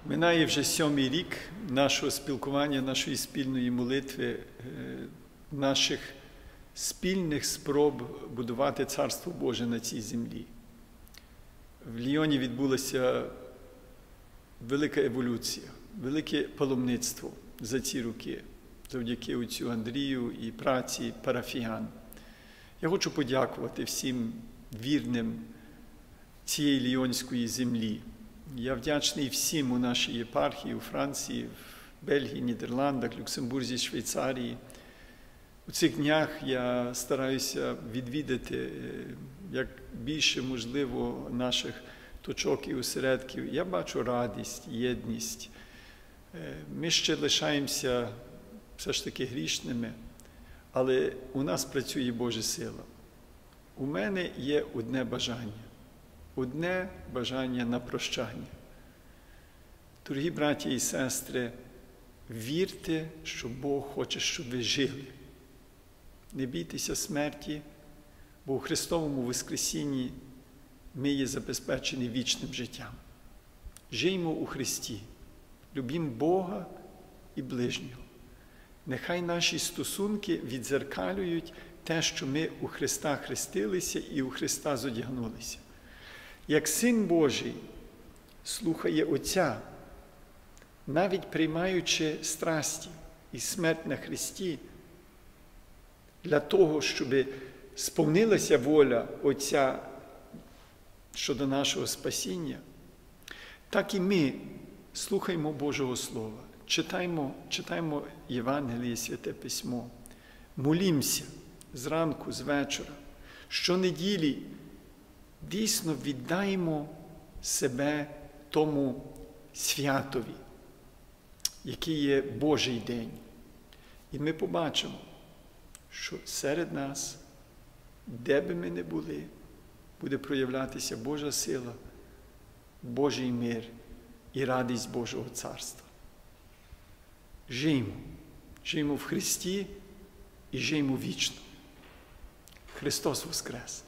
Минає вже 7-й рік нашого спілкування, нашої спільної молитви, наших спільних спроб будувати Царство Боже на цій землі. В Ліоні відбулася велика еволюція, велике паломництво за ці роки, завдяки отцю Андрію і праці парафіян. Я хочу подякувати всім вірним цієї ліонської землі. Я вдячний всім у нашій єпархії, у Франції, в Бельгії, Нідерландах, Люксембурзі, Швейцарії. У цих днях я стараюся відвідати як більше можливо наших точок і осередків. Я бачу радість, єдність. Ми ще лишаємося все ж таки грішними, але у нас працює Божа сила. У мене є одне бажання на прощання. Дорогі браті і сестри, вірте, що Бог хоче, щоб ви жили. Не бійтеся смерті, бо у Христовому Воскресінні ми є забезпечені вічним життям. Жиймо у Христі, любімо Бога і ближнього. Нехай наші стосунки віддзеркалюють те, що ми у Христа хрестилися і у Христа зодягнулися. Як Син Божий слухає Отця, навіть приймаючи страсті і смерть на Христі, для того, щоб сповнилася воля Отця щодо нашого спасіння, так і ми слухаємо Божого Слова, читаємо Євангеліє, Святе Письмо, молімося зранку, з вечора, щонеділі дійсно віддаємо себе тому святові, який є Божий день. І ми побачимо, що серед нас, де би ми не були, буде проявлятися Божа сила, Божий мир і радість Божого Царства. Жиймо в Христі і жиймо вічно. Христос Воскрес!